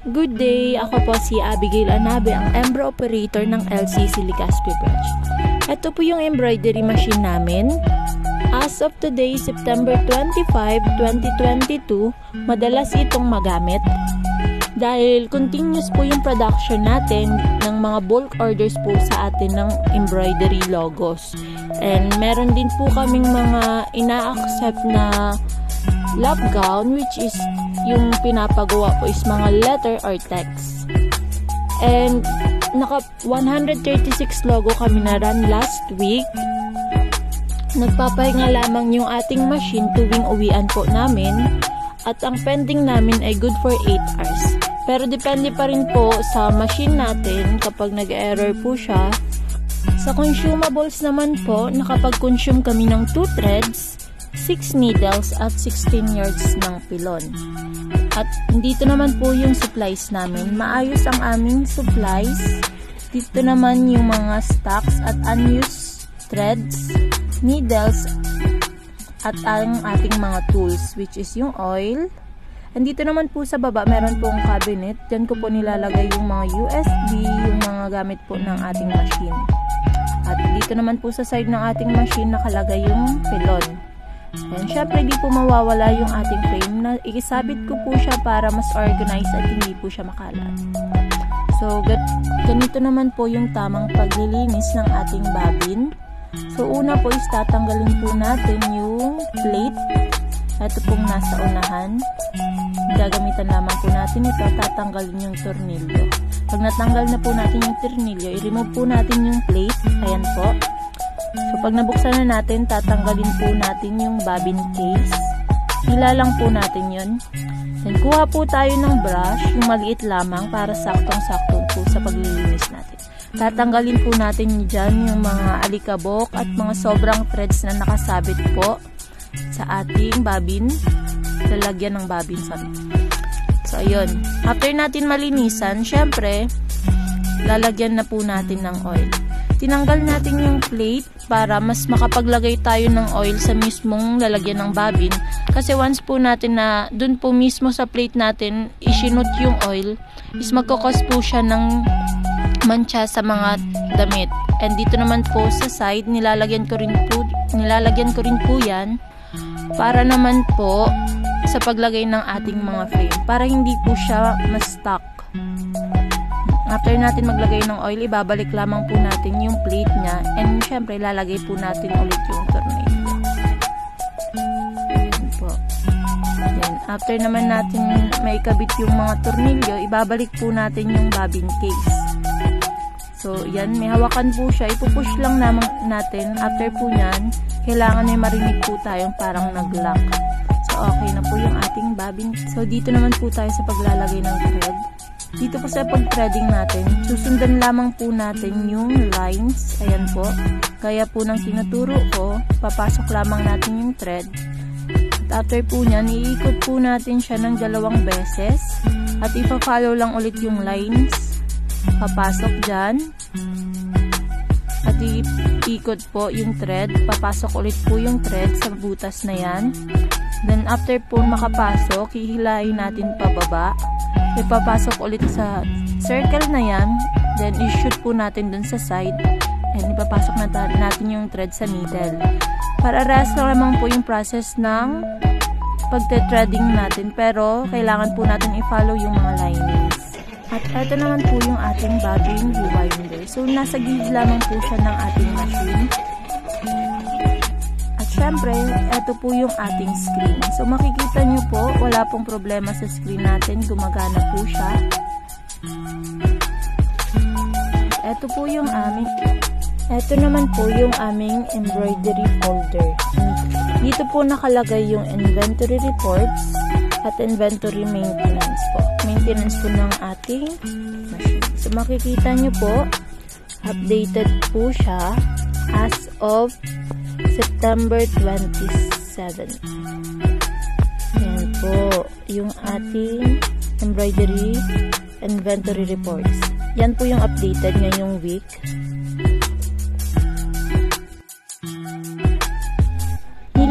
Good day! Ako po si Abigail Anabe, ang embro operator ng LCC Legazpi Branch. Ito po yung embroidery machine namin. As of today, September 25, 2022, madalas itong magamit. Dahil continuous po yung production natin ng mga bulk orders po sa atin ng embroidery logos. And meron din po kaming mga ina-accept na lap gown, which is yung pinapagawa po is mga letter or text. And naka 136 logo kami na run last week. Nagpapahinga lamang yung ating machine tuwing uwian po namin, at ang pending namin ay good for 8 hours. Pero depende pa rin po sa machine natin kapag nag-error po siya. Sa consumables naman po, nakapag-consume kami ng 2 threads, 6 needles at 16 yards ng pilon. At dito naman po yung supplies namin. Maayos ang aming supplies. Dito naman yung mga stocks at unused threads, needles, at ang ating mga tools, which is yung oil. And dito naman po sa baba, meron pong cabinet. Diyan ko po nilalagay yung mga USB, yung mga gamit po ng ating machine. At dito naman po sa side ng ating machine, nakalagay yung pilon. And syempre, di po mawawala yung ating frame na ikisabit ko po siya para mas organized at hindi po siya makalat. So, ganito naman po yung tamang paglilinis ng ating bobbin. So, una po is tatanggalin po natin yung plate. Ito pong nasa unahan. Gagamitan lamang po natin ito. Tatanggalin yung tornilyo. Pag natanggal na po natin yung tornilyo, i-remove po natin yung plate. Ayan po. So, pag nabuksan na natin, tatanggalin po natin yung bobbin case. Hila lang po natin yun. Then, kuha po tayo ng brush, yung maliit lamang para saktong-saktong po sa paglilinis natin. Tatanggalin po natin dyan yung mga alikabok at mga sobrang threads na nakasabit po sa ating bobbin. Lalagyan ng bobbin, sorry. So, ayun. After natin malinisan, syempre, lalagyan na po natin ng oil. Tinanggal natin yung plate para mas makapaglagay tayo ng oil sa mismong lalagyan ng bobbin. Kasi once po natin na dun po mismo sa plate natin isinot yung oil, is magkakos po siya ng mancha sa mga damit. And dito naman po sa side, nilalagyan ko rin po yan para naman po sa paglagay ng ating mga frame, para hindi po siya ma-stuck. After natin maglagay ng oil, ibabalik lamang po natin yung plate niya, and syempre lalagay po natin ulit yung tornilyo. Yan po. Then, after naman natin may kabit yung mga tornilyo, ibabalik po natin yung bobbin case. So, yan, may hawakan po siya. Ipupush lang naman natin. After po nyan, kailangan ay marinig po tayong parang nag-lock. So, okay na po yung ating bobbin. So, dito naman po tayo sa paglalagay ng thread. Dito po sa pag-threading natin, susundan lamang po natin yung lines. Ayan po. Kaya po ng tinuturo ko, papasok lamang natin yung thread. At after po nyan, iikot po natin siya ng 2 beses. At ipa-follow lang ulit yung lines. Papasok dyan. At iikot po yung thread. Papasok ulit po yung thread sa butas na yan. Then after po makapasok, hihilahin natin pababa. Ipapasok ulit sa circle na yan. Then i-shoot po natin dun sa side. And ipapasok natin yung thread sa needle. Para rest lang naman po yung process ng pagte-threading natin. Pero kailangan po natin i-follow yung mga linings. At ito naman po yung ating bobbin rewinder. So nasa gilid lamang po siya ng ating machine. Siyempre, ito po yung ating screen. So, makikita nyo po, wala pong problema sa screen natin. Gumagana po siya. Ito po yung aming, ito naman po yung aming embroidery folder. Dito po nakalagay yung inventory reports at inventory maintenance po. Maintenance po ng ating machine. So, makikita nyo po, updated po siya as of September 27. Yan po yung ating embroidery inventory reports. Yan po yung updated ngayong week.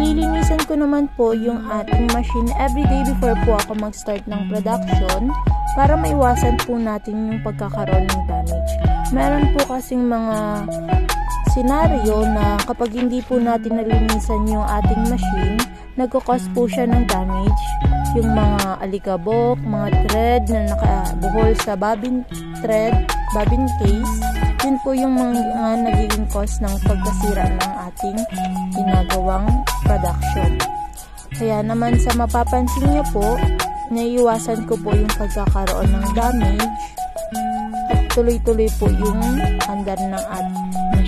Nililinisan ko naman po yung ating machine everyday before po ako mag-start ng production para maiwasan po natin yung pagkakaroon ng damage. Meron po kasing mga senaryo na kapag hindi po natin nalinisan yung ating machine, nagkakos po siya ng damage. Yung mga alikabok, mga thread na nakabuhol sa bobbin case, yun po yung mga nagiging cause ng pagkasira ng ating ginagawang production. Kaya naman sa mapapansin niyo po, naiiwasan ko po yung pagkakaroon ng damage at tuloy-tuloy po yung andar ng